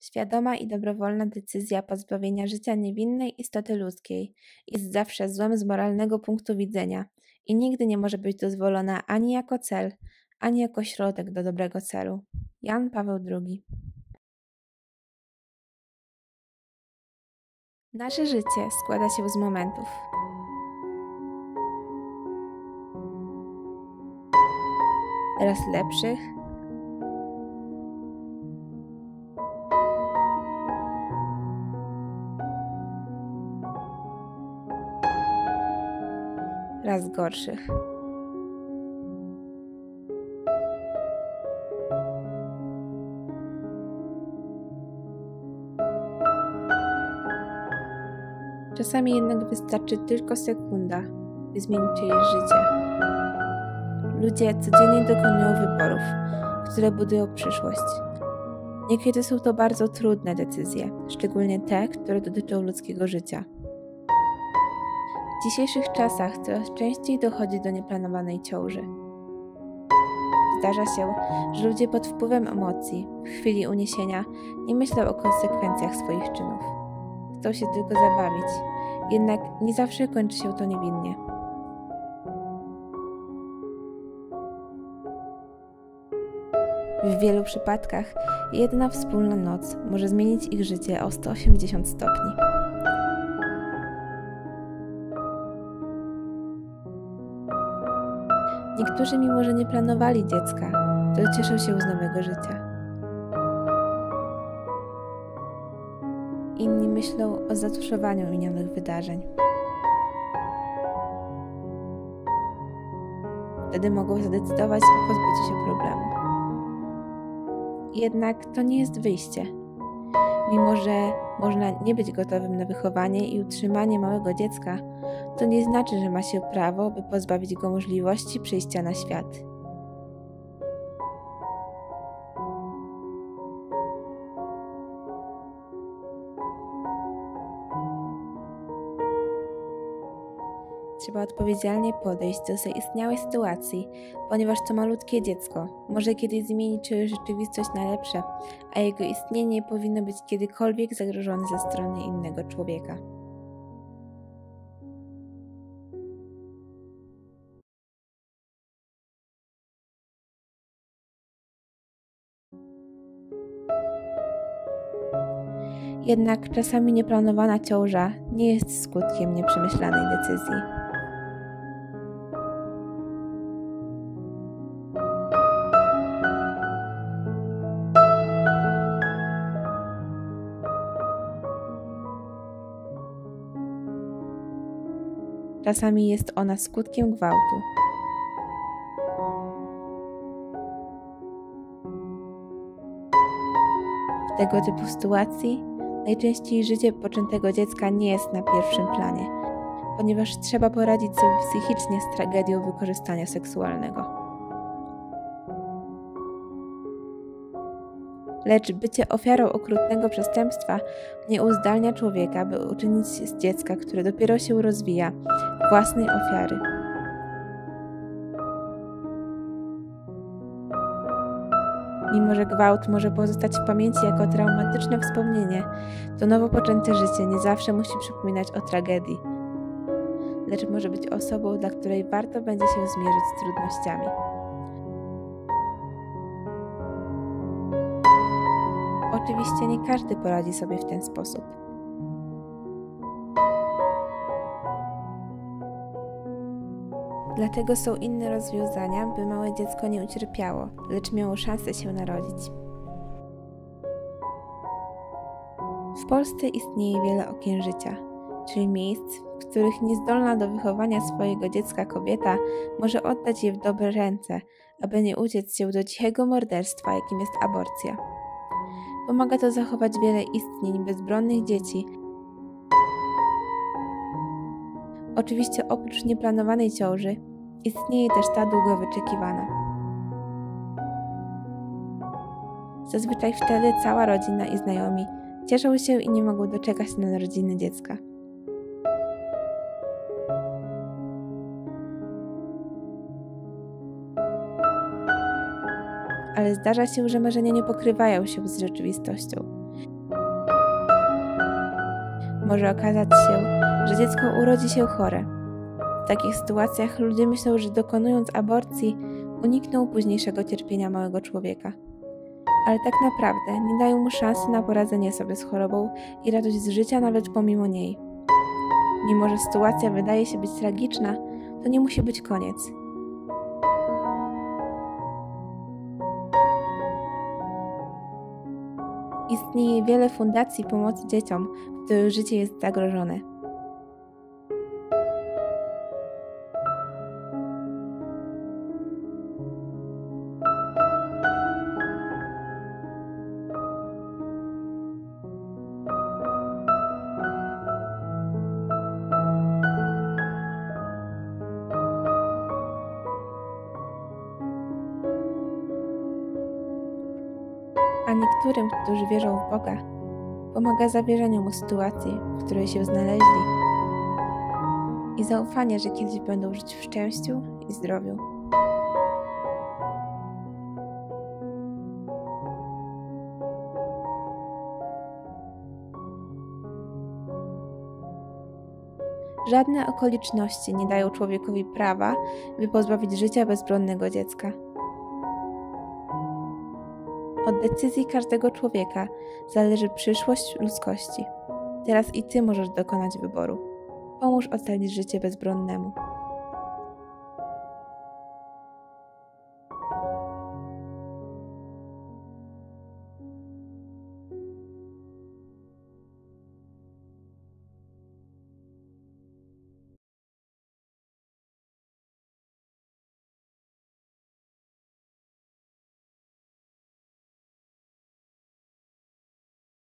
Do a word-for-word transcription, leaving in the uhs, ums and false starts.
Świadoma i dobrowolna decyzja pozbawienia życia niewinnej istoty ludzkiej jest zawsze złem z moralnego punktu widzenia i nigdy nie może być dozwolona ani jako cel, ani jako środek do dobrego celu. Jan Paweł drugi. Nasze życie składa się z momentów. Raz lepszych, raz gorszych. Czasami jednak wystarczy tylko sekunda, by zmienić czyjeś życie. Ludzie codziennie dokonują wyborów, które budują przyszłość. Niekiedy są to bardzo trudne decyzje, szczególnie te, które dotyczą ludzkiego życia. W dzisiejszych czasach coraz częściej dochodzi do nieplanowanej ciąży. Zdarza się, że ludzie pod wpływem emocji, w chwili uniesienia, nie myślą o konsekwencjach swoich czynów. Chcą się tylko zabawić, jednak nie zawsze kończy się to niewinnie. W wielu przypadkach jedna wspólna noc może zmienić ich życie o sto osiemdziesiąt stopni. Niektórzy, mimo że nie planowali dziecka, to cieszą się z nowego życia. Inni myślą o zatuszowaniu minionych wydarzeń. Wtedy mogą zadecydować o pozbyciu się problemu. Jednak to nie jest wyjście. Mimo że można nie być gotowym na wychowanie i utrzymanie małego dziecka, to nie znaczy, że ma się prawo, by pozbawić go możliwości przyjścia na świat. Trzeba odpowiedzialnie podejść do zaistniałej sytuacji, ponieważ to malutkie dziecko może kiedyś zmienić czyjąś rzeczywistość na lepsze, a jego istnienie nie powinno być kiedykolwiek zagrożone ze strony innego człowieka. Jednak czasami nieplanowana ciąża nie jest skutkiem nieprzemyślanej decyzji. Czasami jest ona skutkiem gwałtu. W tego typu sytuacji najczęściej życie poczętego dziecka nie jest na pierwszym planie, ponieważ trzeba poradzić sobie psychicznie z tragedią wykorzystania seksualnego. Lecz bycie ofiarą okrutnego przestępstwa nie uzdalnia człowieka, by uczynić z dziecka, które dopiero się rozwija, własnej ofiary. Mimo że gwałt może pozostać w pamięci jako traumatyczne wspomnienie, to nowo poczęte życie nie zawsze musi przypominać o tragedii, lecz może być osobą, dla której warto będzie się zmierzyć z trudnościami. Oczywiście nie każdy poradzi sobie w ten sposób. Dlatego są inne rozwiązania, by małe dziecko nie ucierpiało, lecz miało szansę się narodzić. W Polsce istnieje wiele okien życia, czyli miejsc, w których niezdolna do wychowania swojego dziecka kobieta może oddać je w dobre ręce, aby nie uciec się do cichego morderstwa, jakim jest aborcja. Pomaga to zachować wiele istnień bezbronnych dzieci. Oczywiście oprócz nieplanowanej ciąży istnieje też ta długo wyczekiwana. Zazwyczaj wtedy cała rodzina i znajomi cieszą się i nie mogą doczekać na narodziny dziecka. Ale zdarza się, że marzenia nie pokrywają się z rzeczywistością. Może okazać się, że dziecko urodzi się chore. W takich sytuacjach ludzie myślą, że dokonując aborcji unikną późniejszego cierpienia małego człowieka. Ale tak naprawdę nie dają mu szansy na poradzenie sobie z chorobą i radość z życia nawet pomimo niej. Mimo że sytuacja wydaje się być tragiczna, to nie musi być koniec. Istnieje wiele fundacji pomocy dzieciom, których życie jest zagrożone. A niektórym, którzy wierzą w Boga, pomaga zawierzenie mu sytuacji, w której się znaleźli i zaufanie, że kiedyś będą żyć w szczęściu i zdrowiu. Żadne okoliczności nie dają człowiekowi prawa, by pozbawić życia bezbronnego dziecka. Od decyzji każdego człowieka zależy przyszłość ludzkości. Teraz i Ty możesz dokonać wyboru. Pomóż ocalić życie bezbronnemu.